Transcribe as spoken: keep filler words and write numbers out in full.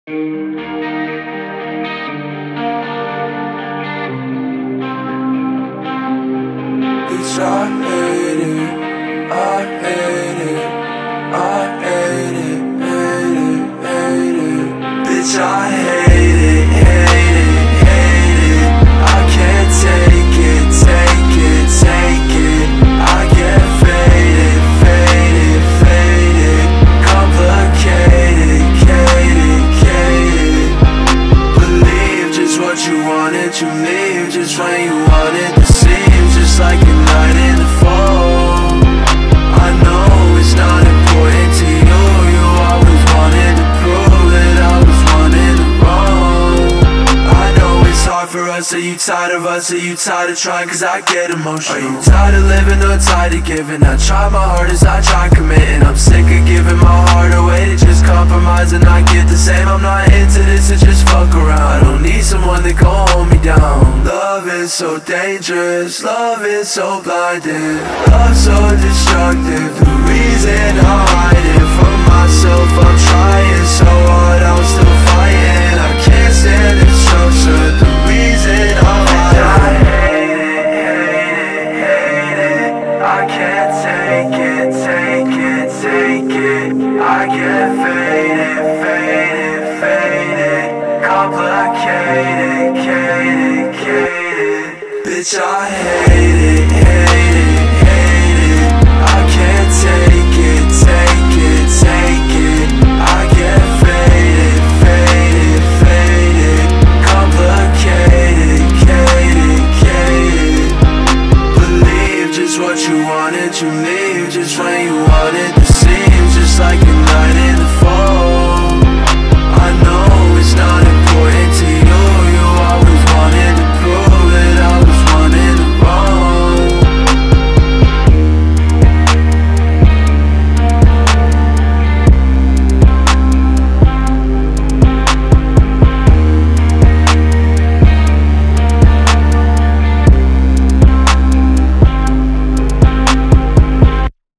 Bitch, I hate it, I hate it, I hate it, hate it, hate it. Bitch, I hate it, hate it, hate it. I can't take it, take it, take it. I get faded, faded, faded. Complicated, cated, cated. Believe just what you wanted, you leave just when you wanted to see. Just like a night in the fall. I know it's not important to you. You always wanted to prove that I was wanting it wrong. I know it's hard for us. Are you tired of us? Are you tired of trying? Cause I get emotional. Are you tired of living or tired of giving? I try my hardest, I try committing. I'm sick of giving my heart away to just compromise and not get the same. I'm not into this to just fuck around. I don't need someone that gon' hold me down. Love is so dangerous, love is so blinding, love so destructive. The reason I hide it from myself, I'm trying so hard, I'm still fighting. I can't stand this structure. The reason I hide it, I hate it, hate it, hate it. I can't take it, take it, take it. I get faded, faded, faded. Complicated, cated, cated. Bitch, I hate it.